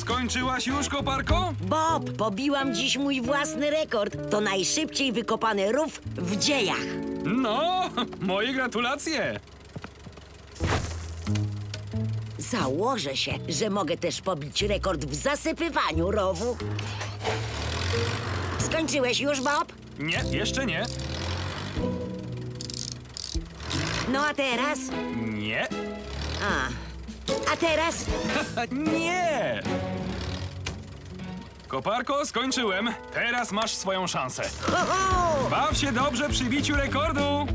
Skończyłaś już, koparko? Bob, pobiłam dziś mój własny rekord. To najszybciej wykopany rów w dziejach. No, moje gratulacje. Założę się, że mogę też pobić rekord w zasypywaniu rowu. Skończyłeś już, Bob? Nie, jeszcze nie. No a teraz? Nie. A teraz? Nie! Koparko, skończyłem. Teraz masz swoją szansę. Ho, ho! Baw się dobrze przy biciu rekordu.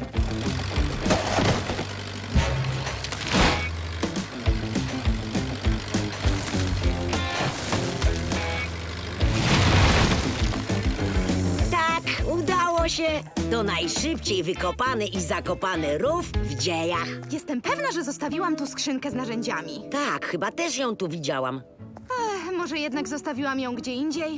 Tak, udało się. To najszybciej wykopany i zakopany rów w dziejach. Jestem pewna, że zostawiłam tu skrzynkę z narzędziami. Tak, chyba też ją tu widziałam. Może jednak zostawiłam ją gdzie indziej?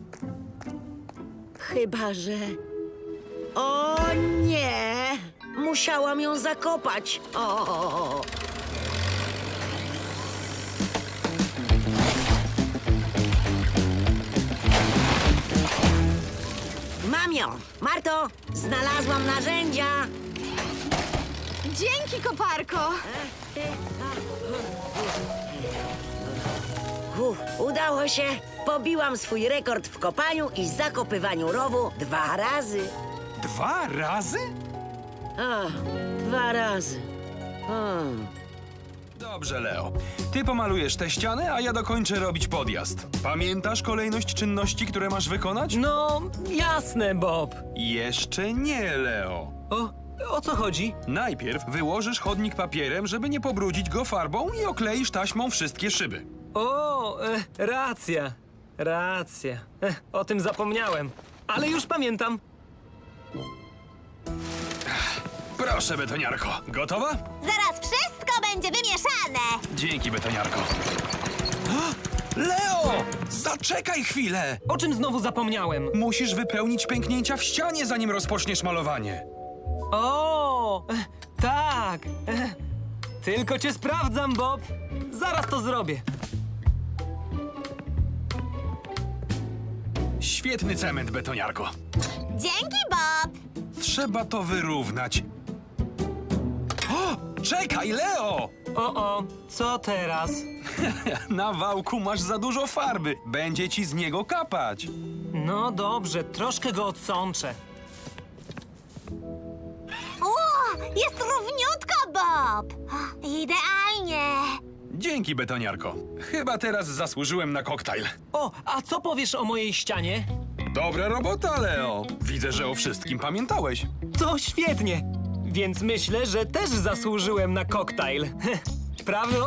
Chyba, że... O nie! Musiałam ją zakopać. O! Mam ją! Marto, znalazłam narzędzia! Dzięki, koparko! Udało się! Pobiłam swój rekord w kopaniu i zakopywaniu rowu 2 razy. 2 razy? O, 2 razy. O. Dobrze, Leo. Ty pomalujesz tę ścianę, a ja dokończę robić podjazd. Pamiętasz kolejność czynności, które masz wykonać? No, jasne, Bob. Jeszcze nie, Leo. O co chodzi? Najpierw wyłożysz chodnik papierem, żeby nie pobrudzić go farbą i okleisz taśmą wszystkie szyby. Racja. O tym zapomniałem. Ale już pamiętam. Proszę, betoniarko. Gotowa? Zaraz wszystko będzie wymieszane! Dzięki, betoniarko. Leo! Zaczekaj chwilę! O czym znowu zapomniałem? Musisz wypełnić pęknięcia w ścianie, zanim rozpoczniesz malowanie. Tak. Tylko cię sprawdzam, Bob. Zaraz to zrobię. Świetny cement, betoniarko. Dzięki, Bob! Trzeba to wyrównać. O! Czekaj, Leo! Co teraz? Na wałku masz za dużo farby. Będzie ci z niego kapać. No dobrze, troszkę go odsączę. O, jest równiutko, Bob! Idealnie! Dzięki, betoniarko. Chyba teraz zasłużyłem na koktajl. A co powiesz o mojej ścianie? Dobra robota, Leo. Widzę, że o wszystkim pamiętałeś. To świetnie. Więc myślę, że też zasłużyłem na koktajl. Prawda?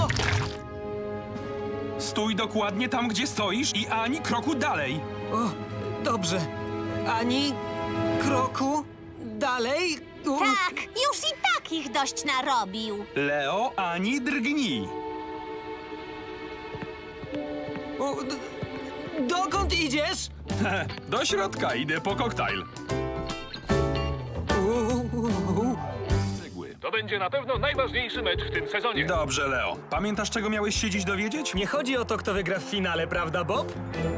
Stój dokładnie tam, gdzie stoisz i ani kroku dalej. Dobrze. Ani kroku dalej. Tak, już i tak ich dość narobił. Leo, ani drgnij. Dokąd idziesz? Do środka, idę po koktajl. To będzie na pewno najważniejszy mecz w tym sezonie. Dobrze, Leo. Pamiętasz, czego miałeś się dziś dowiedzieć? Nie chodzi o to, kto wygra w finale, prawda, Bob?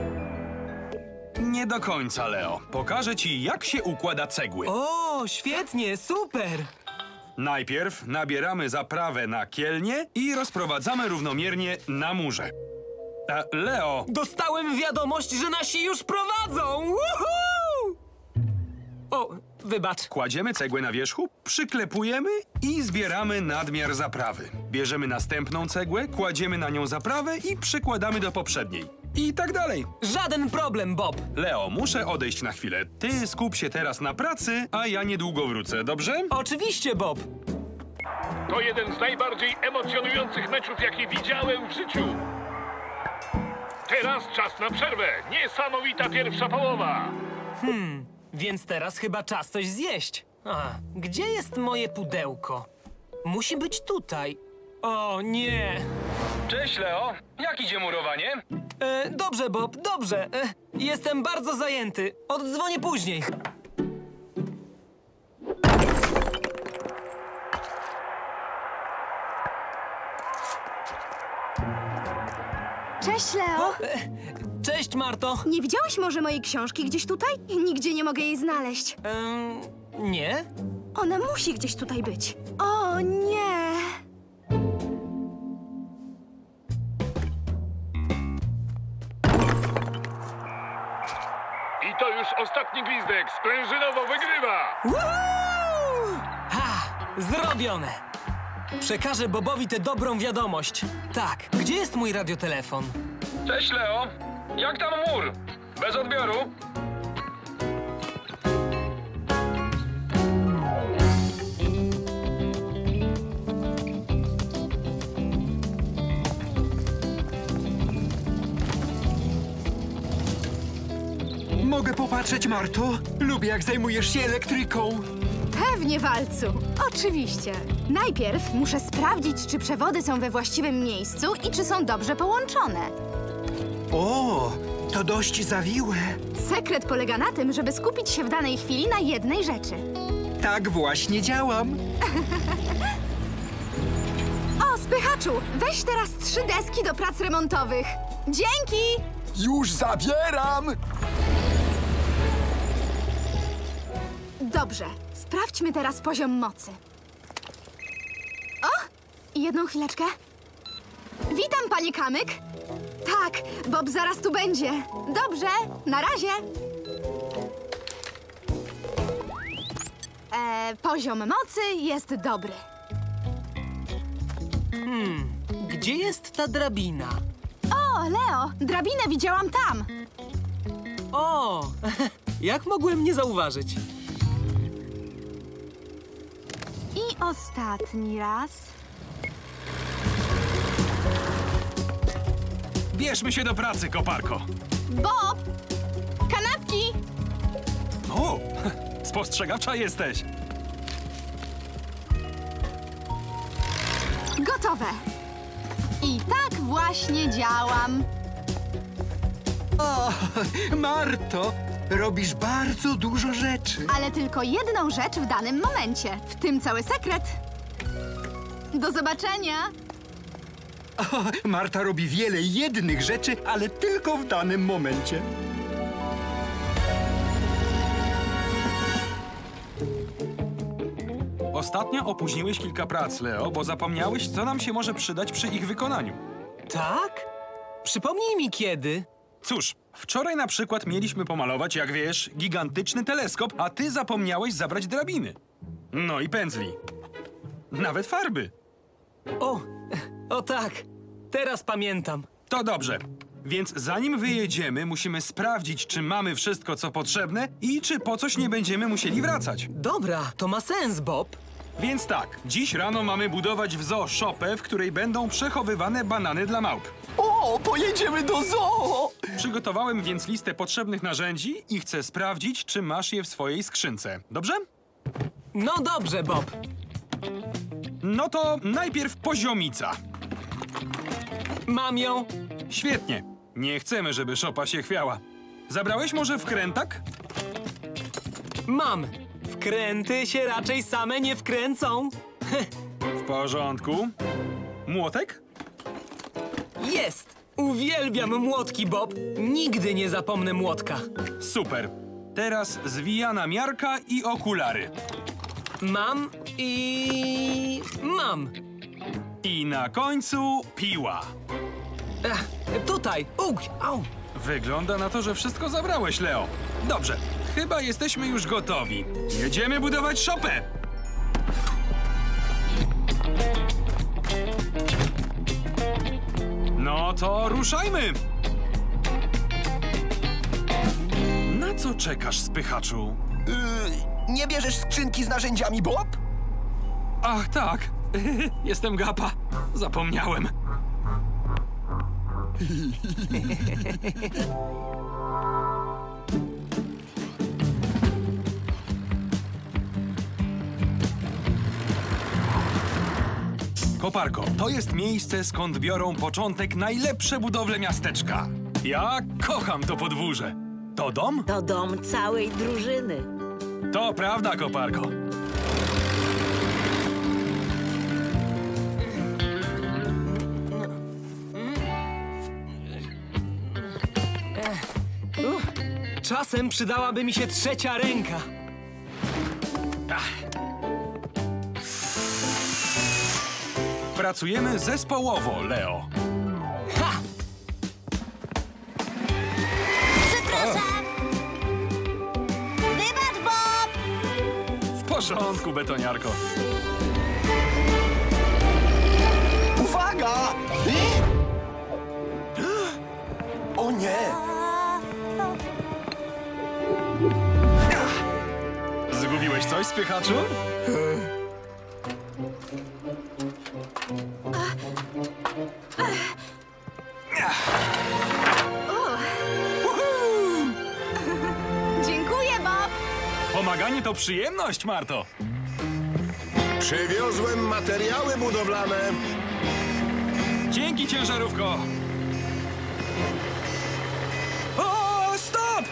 Nie do końca, Leo. Pokażę ci, jak się układa cegły. Świetnie, super! Najpierw nabieramy zaprawę na kielnie i rozprowadzamy równomiernie na murze. Leo! Dostałem wiadomość, że nasi już prowadzą! Woohoo! Wybacz. Kładziemy cegłę na wierzchu, przyklepujemy i zbieramy nadmiar zaprawy. Bierzemy następną cegłę, kładziemy na nią zaprawę i przykładamy do poprzedniej. I tak dalej. Żaden problem, Bob. Leo, muszę odejść na chwilę. Ty skup się teraz na pracy, a ja niedługo wrócę, dobrze? Oczywiście, Bob. To jeden z najbardziej emocjonujących meczów, jakie widziałem w życiu. Teraz czas na przerwę. Niesamowita pierwsza połowa. Więc teraz chyba czas coś zjeść. Gdzie jest moje pudełko? Musi być tutaj. O nie! Cześć, Leo. Jak idzie murowanie? Dobrze, Bob, dobrze. Jestem bardzo zajęty. Oddzwonię później. Cześć, Leo. Cześć, Marto. Nie widziałeś może mojej książki gdzieś tutaj? Nigdzie nie mogę jej znaleźć. Nie? Ona musi gdzieś tutaj być. O nie! I to już ostatni gwizdek. Sprężynowo wygrywa. Ha! Zrobione! Przekażę Bobowi tę dobrą wiadomość. Tak, gdzie jest mój radiotelefon? Cześć, Leo. Jak tam mur? Bez odbioru? Mogę popatrzeć, Marto? Lubię, jak zajmujesz się elektryką. Pewnie, Walcu. Oczywiście. Najpierw muszę sprawdzić, czy przewody są we właściwym miejscu i czy są dobrze połączone. O, to dość zawiłe. Sekret polega na tym, żeby skupić się w danej chwili na jednej rzeczy. Tak właśnie działam. O, spychaczu, weź teraz 3 deski do prac remontowych. Dzięki! Już zabieram! Dobrze, sprawdźmy teraz poziom mocy. O! Jedną chwileczkę. Witam, panie Kamyk. Tak, Bob zaraz tu będzie. Dobrze, na razie. Poziom mocy jest dobry. Gdzie jest ta drabina? O, Leo, drabinę widziałam tam. O! Jak mogłem nie zauważyć? I ostatni raz. Bierzmy się do pracy, koparko. Bob! Kanapki! O, spostrzegawcza jesteś. Gotowe. I tak właśnie działam. O, Marto, robisz bardzo dużo rzeczy. Ale tylko jedną rzecz w danym momencie. W tym cały sekret. Do zobaczenia. O, Marta robi wiele jednych rzeczy, ale tylko w danym momencie. Ostatnio opóźniłeś kilka prac, Leo, bo zapomniałeś, co nam się może przydać przy ich wykonaniu. Tak? Przypomnij mi kiedy. Cóż, wczoraj na przykład mieliśmy pomalować, jak wiesz, gigantyczny teleskop, a ty zapomniałeś zabrać drabiny. No i pędzli. Nawet farby. O tak, teraz pamiętam. To dobrze. Więc zanim wyjedziemy, musimy sprawdzić, czy mamy wszystko, co potrzebne i czy po coś nie będziemy musieli wracać. Dobra, to ma sens, Bob. Więc tak, dziś rano mamy budować w zoo szopę, w której będą przechowywane banany dla małp. O, pojedziemy do zoo! Przygotowałem więc listę potrzebnych narzędzi i chcę sprawdzić, czy masz je w swojej skrzynce. Dobrze? No dobrze, Bob. No to najpierw poziomica. Mam ją. Świetnie. Nie chcemy, żeby szopa się chwiała. Zabrałeś może wkrętak? Mam. Wkręty się raczej same nie wkręcą. W porządku. Młotek? Jest. Uwielbiam młotki, Bob. Nigdy nie zapomnę młotka. Super. Teraz zwijana miarka i okulary. Mam. I na końcu piła. Tutaj. Au. Wygląda na to, że wszystko zabrałeś, Leo. Dobrze. Chyba jesteśmy już gotowi. Jedziemy budować szopę. No to ruszajmy. Na co czekasz, spychaczu? Nie bierzesz skrzynki z narzędziami, Bob? Ach, tak. Jestem gapa. Zapomniałem. Koparko, to jest miejsce, skąd biorą początek najlepsze budowle miasteczka. Ja kocham to podwórze. To dom? To dom całej drużyny. To prawda, Koparko. Czasem przydałaby mi się trzecia ręka. Pracujemy zespołowo, Leo. Ha! Przepraszam! Wybacz, Bob! W porządku, betoniarko. Uwaga! O nie! Zgubiłeś coś, spychaczu? Dziękuję, Bob. Pomaganie to przyjemność, Marto. Przywiozłem materiały budowlane. Dzięki, ciężarówko. O, stop!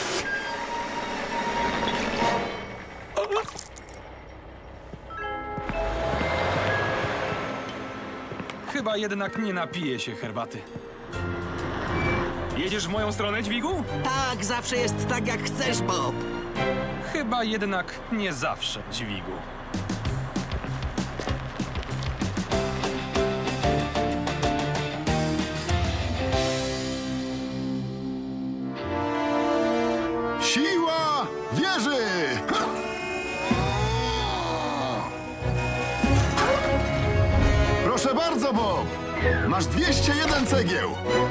Chyba jednak nie napiję się herbaty. Jedziesz w moją stronę, dźwigu? Tak, zawsze jest tak, jak chcesz, Bob. Chyba jednak nie zawsze, dźwigu. Siła wieży! Ha! Proszę bardzo, Bob! Masz 201 cegieł!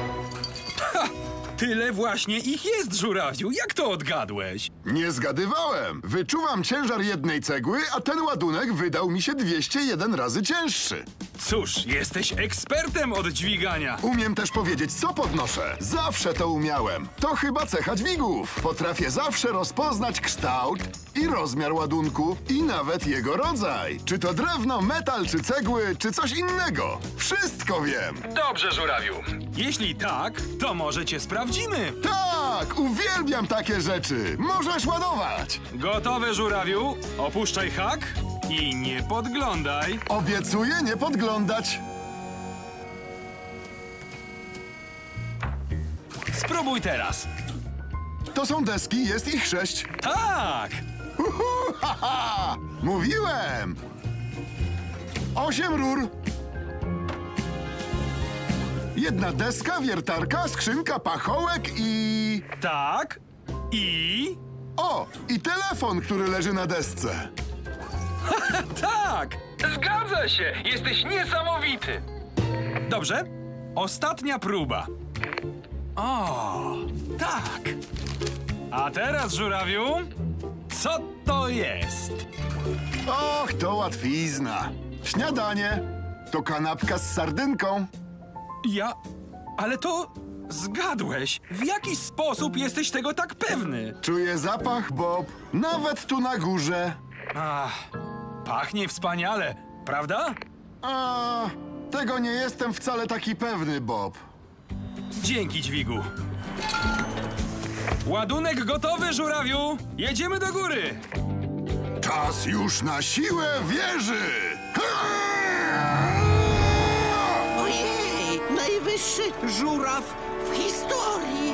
Tyle właśnie ich jest, żurawiu. Jak to odgadłeś? Nie zgadywałem. Wyczuwam ciężar jednej cegły, a ten ładunek wydał mi się 201 razy cięższy. Cóż, jesteś ekspertem od dźwigania. Umiem też powiedzieć, co podnoszę. Zawsze to umiałem. To chyba cecha dźwigów. Potrafię zawsze rozpoznać kształt i rozmiar ładunku i nawet jego rodzaj. Czy to drewno, metal, czy cegły, czy coś innego. Wszystko wiem. Dobrze, żurawiu. Jeśli tak, to może cię sprawdzimy. Tak, uwielbiam takie rzeczy. Możesz ładować. Gotowe, żurawiu? Opuszczaj hak i nie podglądaj. Obiecuję nie podglądać. Spróbuj teraz. To są deski, jest ich 6. Tak! Ha! Mówiłem! 8 rur. Jedna deska, wiertarka, skrzynka, pachołek i... Tak. I... O! I telefon, który leży na desce. Tak! Zgadza się! Jesteś niesamowity! Dobrze. Ostatnia próba. O, tak. A teraz, żurawiu, co to jest? Och, to łatwizna. Śniadanie. To kanapka z sardynką. Ale to... Zgadłeś. W jaki sposób jesteś tego tak pewny? Czuję zapach, Bob. Nawet tu na górze. Ach, pachnie wspaniale, prawda? A, tego nie jestem wcale taki pewny, Bob. Dzięki, dźwigu. Ładunek gotowy, żurawiu. Jedziemy do góry. Czas już na siłę wieży. Ojej, najwyższy żuraw w historii.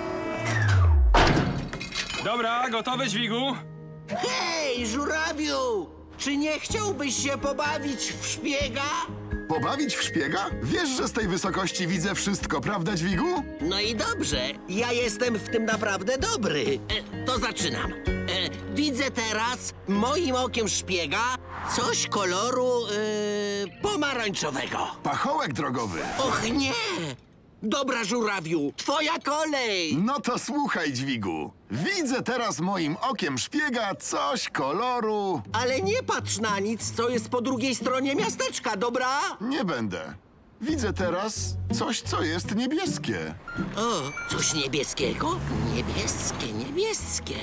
Dobra, gotowe, dźwigu. Hej, żurawiu! Czy nie chciałbyś się pobawić w szpiega? Pobawić w szpiega? Wiesz, że z tej wysokości widzę wszystko, prawda, dźwigu? No i dobrze, ja jestem w tym naprawdę dobry. To zaczynam. Widzę teraz moim okiem szpiega coś koloru pomarańczowego. Pachołek drogowy. Och nie! Dobra, żurawiu, twoja kolej! No to słuchaj, dźwigu. Widzę teraz moim okiem szpiega coś koloru... Ale nie patrz na nic, co jest po drugiej stronie miasteczka, dobra? Nie będę. Widzę teraz coś, co jest niebieskie. O, coś niebieskiego? Niebieskie.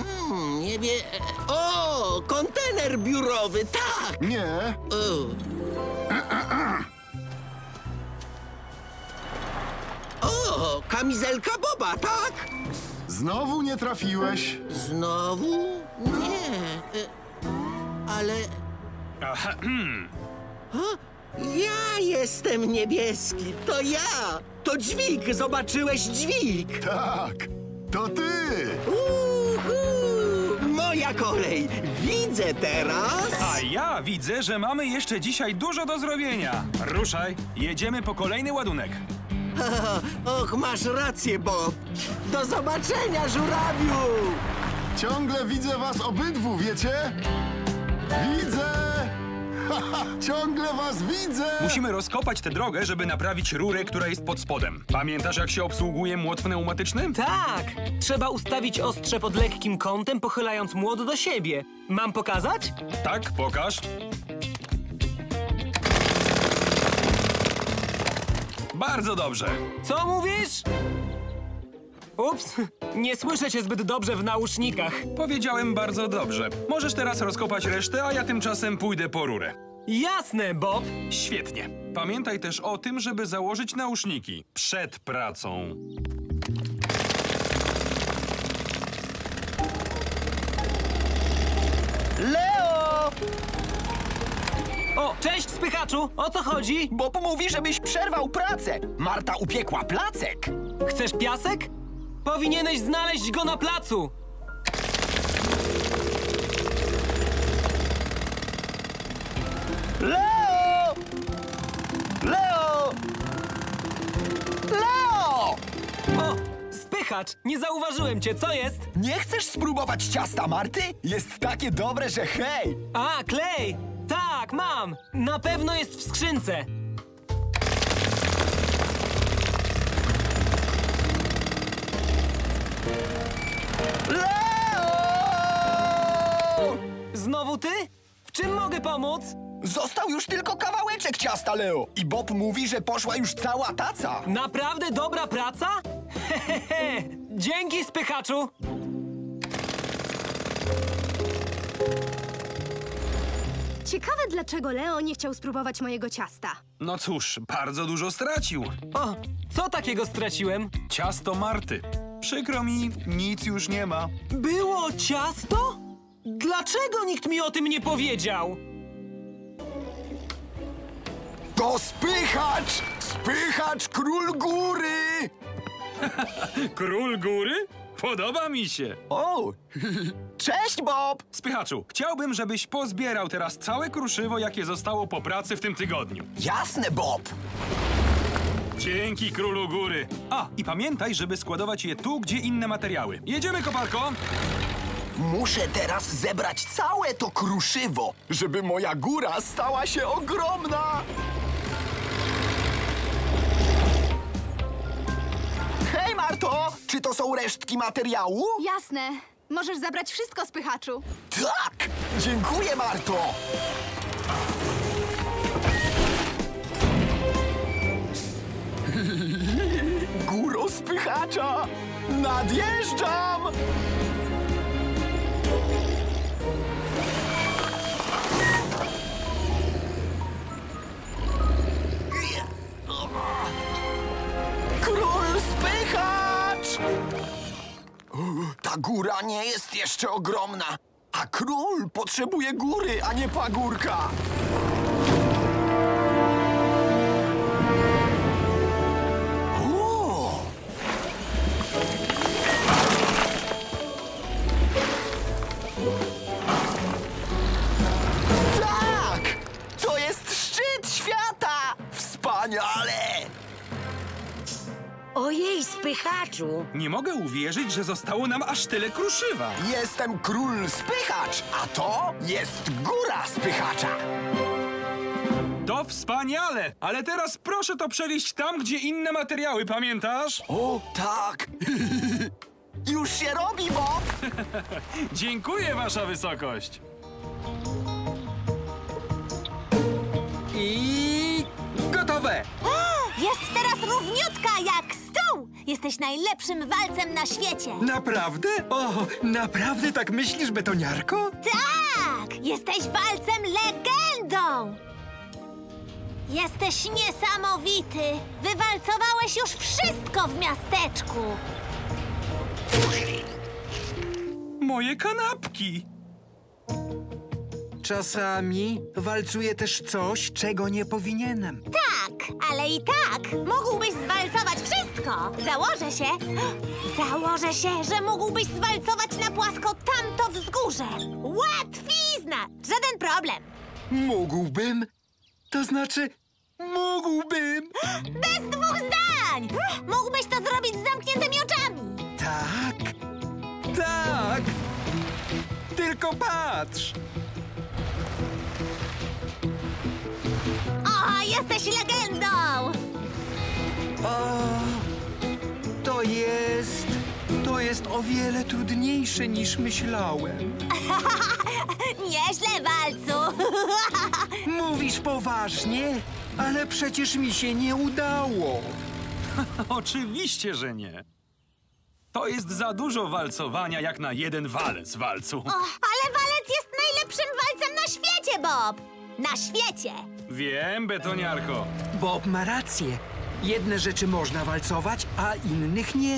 O, kontener biurowy, tak! Nie. O, kamizelka Boba, tak? Znowu nie trafiłeś. Znowu? Nie. Ale... Ja jestem niebieski, to ja! To dźwig, zobaczyłeś dźwig! Tak. to ty! Moja kolej! Widzę teraz! A ja widzę, że mamy jeszcze dzisiaj dużo do zrobienia. Ruszaj, jedziemy po kolejny ładunek. Och, masz rację, Bob! Do zobaczenia, żurawiu! Ciągle widzę was obydwu, wiecie? Widzę! Haha, ciągle was widzę! Musimy rozkopać tę drogę, żeby naprawić rurę, która jest pod spodem. Pamiętasz, jak się obsługuje młot pneumatyczny? Tak! Trzeba ustawić ostrze pod lekkim kątem, pochylając młot do siebie. Mam pokazać? Tak, pokaż. Bardzo dobrze. Co mówisz? Ups, nie słyszę cię zbyt dobrze w nausznikach. Powiedziałem bardzo dobrze. Możesz teraz rozkopać resztę, a ja tymczasem pójdę po rurę. Jasne, Bob. Świetnie. Pamiętaj też o tym, żeby założyć nauszniki przed pracą. Leo! O, cześć, spychaczu! O co chodzi? Bob mówi, żebyś przerwał pracę. Marta upiekła placek. Chcesz piasek? Powinieneś znaleźć go na placu. Leo! Leo! Leo! O, spychacz! Nie zauważyłem cię, co jest? Nie chcesz spróbować ciasta Marty? Jest takie dobre, że hej! A, klej! Tak, mam! Na pewno jest w skrzynce. Leo! Znowu ty? W czym mogę pomóc? Został już tylko kawałeczek ciasta, Leo. I Bob mówi, że poszła już cała taca. Naprawdę dobra praca? Hehehe! Dzięki, spychaczu! Ciekawe, dlaczego Leo nie chciał spróbować mojego ciasta. No cóż, bardzo dużo stracił. O, co takiego straciłem? Ciasto Marty. Przykro mi, nic już nie ma. Było ciasto? Dlaczego nikt mi o tym nie powiedział? To spychacz! Spychacz król góry! Król góry? Podoba mi się. O! Cześć, Bob! Spychaczu, chciałbym, żebyś pozbierał teraz całe kruszywo, jakie zostało po pracy w tym tygodniu. Jasne, Bob! Dzięki, królu góry. A, i pamiętaj, żeby składować je tu, gdzie inne materiały. Jedziemy, koparko! Muszę teraz zebrać całe to kruszywo, żeby moja góra stała się ogromna! Hej, Marto! Czy to są resztki materiału? Jasne. Możesz zabrać wszystko, spychaczu. Tak! Dziękuję, Marto! Góro spychacza! Nadjeżdżam! Król spychacz! Ta góra nie jest jeszcze ogromna, a król potrzebuje góry, a nie pagórka. O! Tak! To jest szczyt świata! Wspaniale! Ojej, spychaczu! Nie mogę uwierzyć, że zostało nam aż tyle kruszywa. Jestem król spychacz, a to jest góra spychacza. To wspaniale! Ale teraz proszę to przewieźć tam, gdzie inne materiały, pamiętasz? O, tak! Już się robi, Bob! Dziękuję, wasza wysokość. I gotowe! Jest teraz równiutka jak stół! Jesteś najlepszym walcem na świecie! Naprawdę? O, naprawdę tak myślisz, betoniarko? Tak! Jesteś walcem legendą! Jesteś niesamowity! Wywalcowałeś już wszystko w miasteczku! Moje kanapki. Czasami walcuję też coś, czego nie powinienem. Tak, ale i tak mógłbyś zwalcować wszystko! płasko. Założę się, że mógłbyś zwalcować na płasko tamto wzgórze. Łatwizna! Żaden problem. Mógłbym? To znaczy, mógłbym! Bez dwóch zdań! Mógłbyś to zrobić z zamkniętymi oczami. Tak, tak! Tylko patrz! O, jesteś legendą! O, to jest o wiele trudniejsze niż myślałem. Nieźle, Walcu. Mówisz poważnie? Ale przecież mi się nie udało. Oczywiście, że nie. To jest za dużo walcowania jak na jeden walec, Walcu. O, ale walec jest najlepszym walcem na świecie, Bob! Na świecie! Wiem, betoniarko. Bob ma rację. Jedne rzeczy można walcować, a innych nie.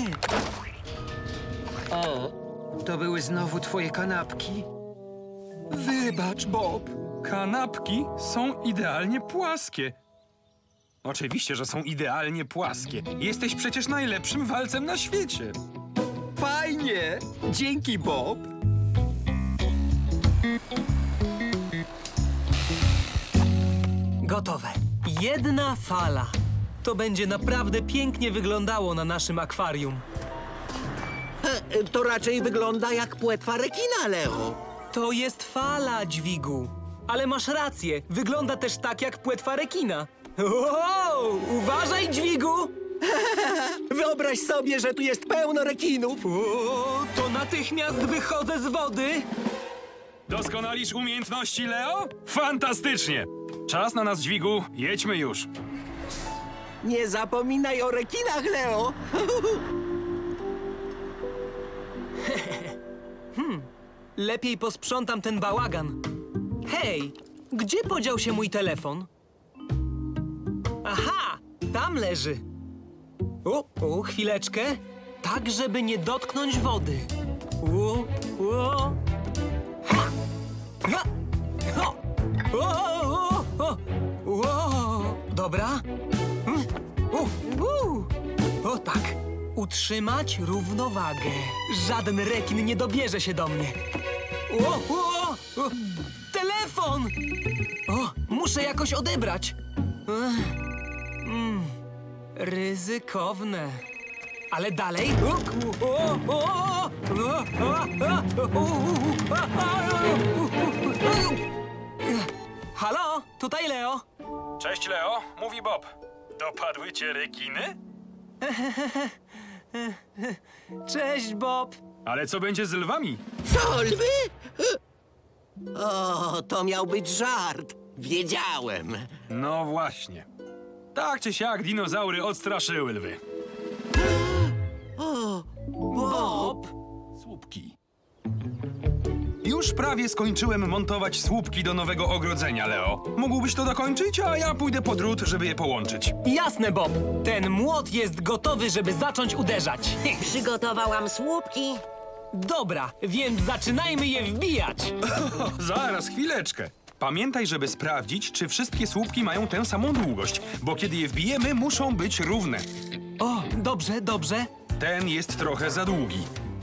O, to były znowu twoje kanapki. Wybacz, Bob. Kanapki są idealnie płaskie. Oczywiście, że są idealnie płaskie. Jesteś przecież najlepszym walcem na świecie. Fajnie. Dzięki, Bob. Gotowe. Jedna fala. To będzie naprawdę pięknie wyglądało na naszym akwarium. To raczej wygląda jak płetwa rekina, Leo. To jest fala, dźwigu. Ale masz rację, wygląda też tak jak płetwa rekina. Wow, uważaj, dźwigu! Wyobraź sobie, że tu jest pełno rekinów. O, to natychmiast wychodzę z wody. Doskonalisz umiejętności, Leo? Fantastycznie! Czas na nas, dźwigu. Jedźmy już. Nie zapominaj o rekinach, Leo. Lepiej posprzątam ten bałagan. Hej, gdzie podział się mój telefon? Aha, tam leży. Chwileczkę. Tak, żeby nie dotknąć wody. Ha! Ha! Ho! Dobra. O tak. Utrzymać równowagę. Żaden rekin nie dobierze się do mnie. Telefon! Muszę jakoś odebrać. Ryzykowne. Ale dalej. Halo, tutaj Leo. Cześć, Leo. Mówi Bob. Dopadły cię rekiny? Cześć, Bob. Ale co będzie z lwami? Co, lwy? O, to miał być żart. Wiedziałem. No właśnie. Tak czy siak dinozaury odstraszyły lwy. O, Bob! Słupki. Już prawie skończyłem montować słupki do nowego ogrodzenia, Leo. Mógłbyś to dokończyć, a ja pójdę po drut, żeby je połączyć. Jasne, Bob. Ten młot jest gotowy, żeby zacząć uderzać. Przygotowałam słupki. Dobra, więc zaczynajmy je wbijać. Zaraz, chwileczkę. Pamiętaj, żeby sprawdzić, czy wszystkie słupki mają tę samą długość, bo kiedy je wbijemy, muszą być równe. O, dobrze, dobrze. Ten jest trochę za długi.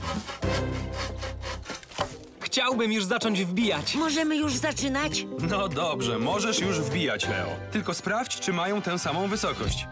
Chciałbym już zacząć wbijać. Możemy już zaczynać? No dobrze, możesz już wbijać, Leo. Tylko sprawdź, czy mają tę samą wysokość.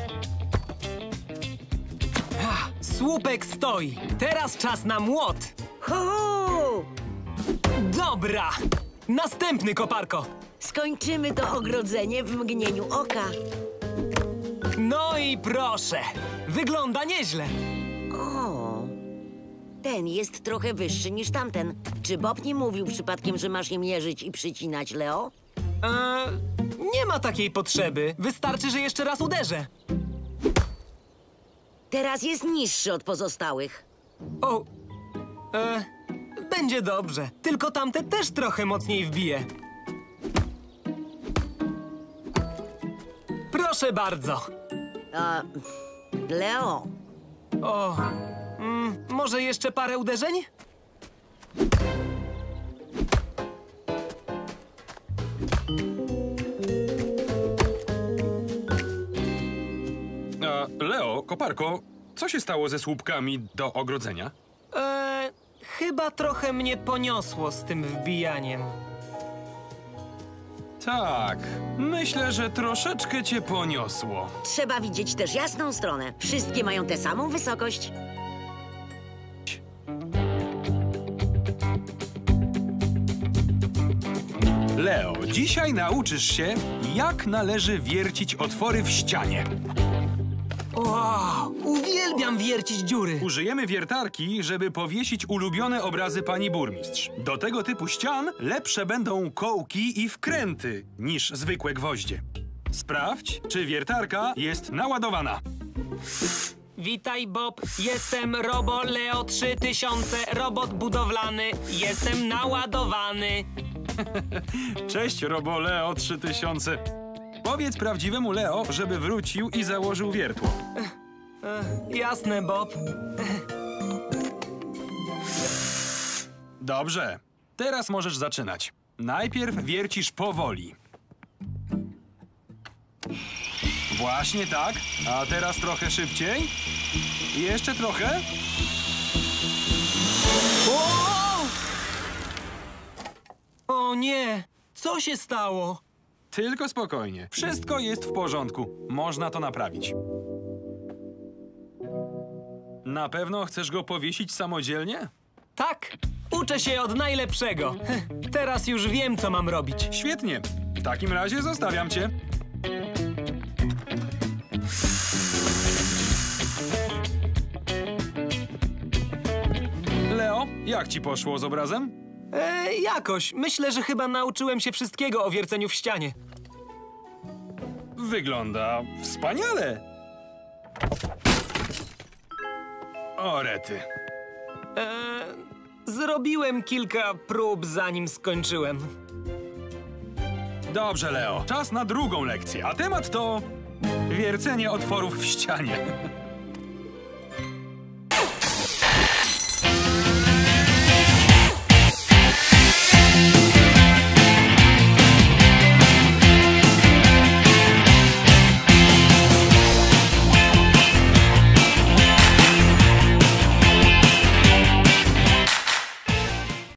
Słupek stoi. Teraz czas na młot. Ho! Dobra. Następny, koparko. Skończymy to ogrodzenie w mgnieniu oka. No i proszę. Wygląda nieźle. O, ten jest trochę wyższy niż tamten. Czy Bob nie mówił przypadkiem, że masz je mierzyć i przycinać, Leo? Nie ma takiej potrzeby. Wystarczy, że jeszcze raz uderzę. Teraz jest niższy od pozostałych. O, będzie dobrze. Tylko tamte też trochę mocniej wbiję. Proszę bardzo. Leo, O, może jeszcze parę uderzeń? Leo, koparko, co się stało ze słupkami do ogrodzenia? Chyba trochę mnie poniosło z tym wbijaniem. Tak, myślę, że troszeczkę cię poniosło. Trzeba widzieć też jasną stronę. Wszystkie mają tę samą wysokość. Leo, dzisiaj nauczysz się, jak należy wiercić otwory w ścianie. Wow, uwielbiam wiercić dziury. Użyjemy wiertarki, żeby powiesić ulubione obrazy pani burmistrz. Do tego typu ścian lepsze będą kołki i wkręty niż zwykłe gwoździe. Sprawdź, czy wiertarka jest naładowana. Witaj, Bob. Jestem Robo Leo 3000, robot budowlany. Jestem naładowany. Cześć, Robo Leo 3000. Powiedz prawdziwemu Leo, żeby wrócił i założył wiertło. Jasne, Bob. Dobrze, teraz możesz zaczynać. Najpierw wiercisz powoli. Właśnie tak, a teraz trochę szybciej. I jeszcze trochę. O nie, co się stało? Tylko spokojnie. Wszystko jest w porządku. Można to naprawić. Na pewno chcesz go powiesić samodzielnie? Tak, uczę się od najlepszego. Teraz już wiem, co mam robić. Świetnie. W takim razie zostawiam cię. Leo, jak ci poszło z obrazem? Jakoś. Myślę, że chyba nauczyłem się wszystkiego o wierceniu w ścianie. Wygląda wspaniale. O rety. Zrobiłem kilka prób, zanim skończyłem. Dobrze, Leo. Czas na drugą lekcję. A temat to wiercenie otworów w ścianie.